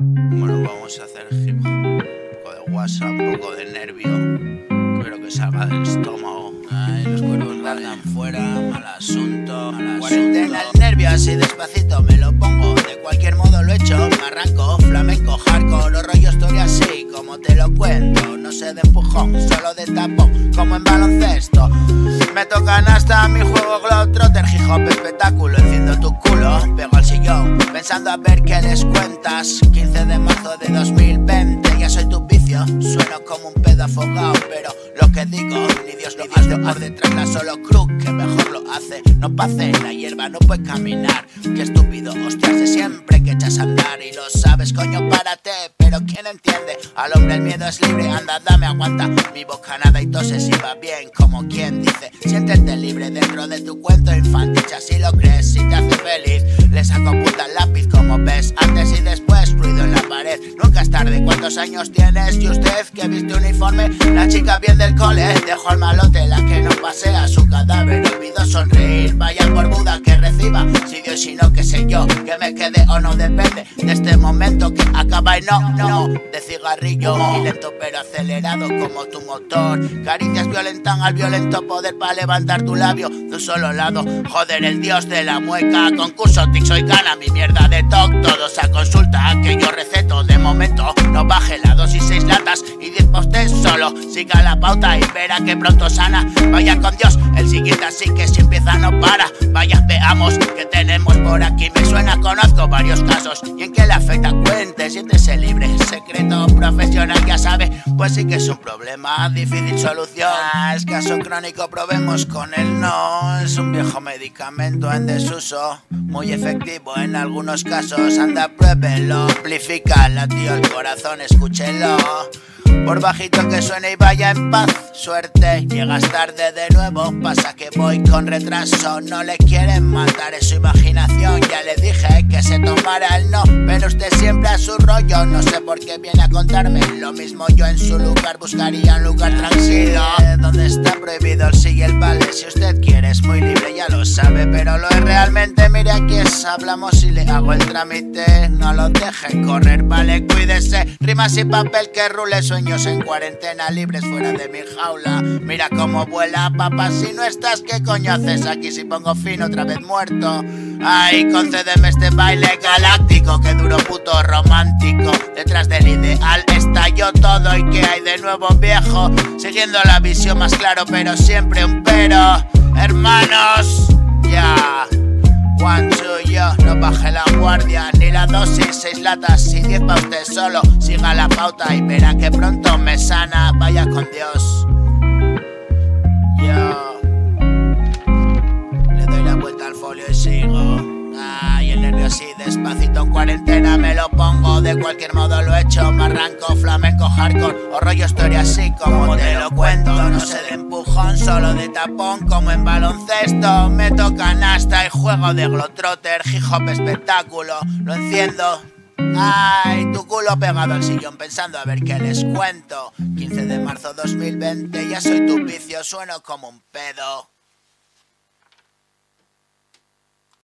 Bueno, vamos a hacer hip hop, un poco de WhatsApp, un poco de nervio. Espero que salga del estómago. Ay, los cuervos largan fuera, mal asunto, Cuarentena el nervio, así despacito me lo pongo. De cualquier modo lo echo, me arranco. Flamenco, hardcore, o rollo historia así como te lo cuento. No sé de empujón, solo de tapón, como en baloncesto. Me tocan hasta mi juego Globetrotter, hip hop espectáculo. Enciendo tu culo, pego al sillón, pensando a ver qué les cuentas. 15 de marzo de 2020, ya soy tu vicio. Sueno como un pedo afogado, pero lo que digo, ni Dios lo hace. Por detrás la solo cruz, que mejor lo hace. No pase la hierba, no puedes caminar. Qué estúpido, hostias, de siempre que echas a andar. Y lo sabes, coño, párate. Pero ¿quién entiende? Al hombre el miedo es libre, anda, dame, aguanta. Mi bocanada y toses y va bien, como quien dice. Siéntete libre dentro de tu cuento infantil, si así lo crees, si te hace feliz. Le saco punta al lápiz, como ves, antes y después, ruido en la pared. Nunca es tarde, ¿cuántos años tienes? Y usted, que viste uniforme, la chica bien del cole. Dejo al malote, la que no pasea su cadáver. Olvido sonreír, vaya por Buda que reciba. Si Dios y no, qué sé yo, que me quede o no depende de este momento que acaba y no, de cigarrillo. Y lento pero acelerado como tu motor. Caricias violentan al violento poder para levantar tu labio de un solo lado. Joder, el dios de la mueca. Concurso tic, soy gana, mi mierda de toc. Todos a consulta, que yo receto. De momento, no baje la dosis, 6 latas y 10 pa' usted solo. Siga la pauta y verá que pronto sana. Vaya con Dios, el siguiente así que si empieza no para. Vaya, veamos que tenemos por aquí. Me suena, conozco varios casos. Y en qué le afecta, cuente, siéntese libre. Secreto profesional, ya sabe, pues sí que es un problema, difícil solución. Es caso crónico, probemos con él, no. Es un viejo medicamento en desuso, muy efectivo en algunos casos. Anda, pruébelo, amplifica, latió el corazón, escúchelo. Por bajito que suene y vaya en paz, suerte, llegas tarde de nuevo. Pasa que voy con retraso, no le quieren matar, es su imaginación. Ya le dije que se tomara el no, pero usted siempre a su rollo. No sé por qué viene a contarme lo mismo, yo en su lugar buscaría un lugar tranquilo, donde está prohibido el sí y el vale. Si usted quiere es muy libre, ya lo sabe, pero lo es realmente. Mire, aquí es, hablamos y le hago el trámite. No lo dejen correr, vale, cuídese. Rimas y papel que rule, sueños en cuarentena, libres fuera de mi jaula. Mira cómo vuela, papá, si no estás, ¿qué coño haces aquí? Si pongo fin otra vez muerto. Ay, concédeme este baile galáctico, que duro puto romántico. Detrás del ideal estalló todo y que hay de nuevo viejo. Siguiendo la visión más claro, pero siempre un pero. Hermanos, ya. One, two, yo, no baje la guardia, ni la dosis, 6 latas y 10 pa' usted solo. Siga la pauta y verá que pronto me sana, vaya con Dios. Yo le doy la vuelta al folio y sigo. Ay, el nervio así despacito en cuarentena me lo pongo. De cualquier modo lo echo, me arranco. Flamenco, hardcore o rollo historia así como te lo cuento. No sé de empujón, solo de tapón como en baloncesto. Me tocan hasta el juego de Globetrotter, hip hop espectáculo. Lo enciendo. Ay, tu culo pegado al sillón pensando a ver qué les cuento. 15 de marzo 2020, ya soy tu vicio, sueno como un pedo.